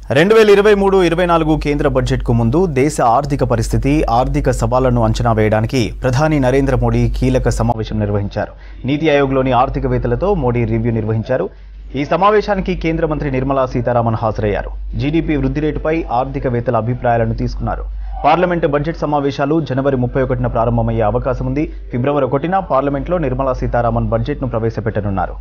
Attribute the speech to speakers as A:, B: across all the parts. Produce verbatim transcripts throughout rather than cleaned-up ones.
A: రెండు వేల ఇరవై మూడు ఇరవై నాలుగు కేంద్ర బడ్జెట్కు ముందు దేశ ఆర్థిక పరిస్థితి, ఆర్థిక సవాళ్లను అంచనా వేయడానికి ప్రధాని నరేంద్ర మోడీ కీలక సమావేశం నిర్వహించారు. నీతి ఆయోగ్లోని ఆర్థికవేత్తలతో మోడీ రివ్యూ నిర్వహించారు. ఈ సమావేశానికి కేంద్ర మంత్రి నిర్మలా సీతారామన్ హాజరయ్యారు. జీడీపీ వృద్ధి రేటుపై ఆర్థికవేత్తల అభిప్రాయాలను తీసుకున్నారు. పార్లమెంటు బడ్జెట్ సమావేశాలు జనవరి ముప్పై ఒకటిన ప్రారంభమయ్యే అవకాశం ఉంది. ఫిబ్రవరి ఒకటిన పార్లమెంట్లో నిర్మలా సీతారామన్ బడ్జెట్ను ప్రవేశపెట్టనున్నారు.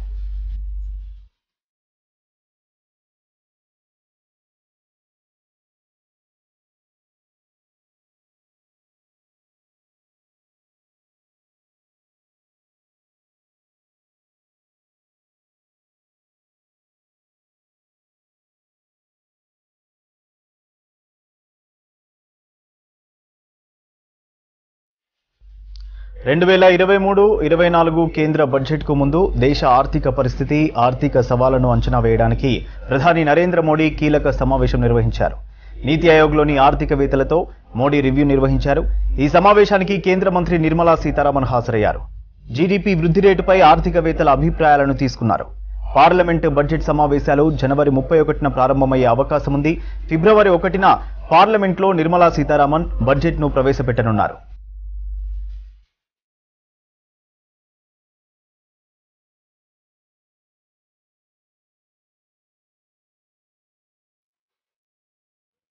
A: రెండు వేల ఇరవై మూడు ఇరవై నాలుగు కేంద్ర బడ్జెట్కు ముందు దేశ ఆర్థిక పరిస్థితి, ఆర్థిక సవాళ్లను అంచనా వేయడానికి ప్రధాని నరేంద్ర మోడీ కీలక సమావేశం నిర్వహించారు. నీతి ఆయోగ్లోని ఆర్థికవేత్తలతో మోడీ రివ్యూ నిర్వహించారు. ఈ సమావేశానికి కేంద్ర మంత్రి నిర్మలా సీతారామన్ హాజరయ్యారు. జీడీపీ వృద్ధి రేటుపై ఆర్థికవేత్తల అభిప్రాయాలను తీసుకున్నారు. పార్లమెంటు బడ్జెట్ సమావేశాలు జనవరి ముప్పై ఒకటిన ప్రారంభమయ్యే అవకాశం ఉంది. ఫిబ్రవరి ఒకటిన పార్లమెంట్లో నిర్మలా సీతారామన్ బడ్జెట్ను ప్రవేశపెట్టనున్నారు.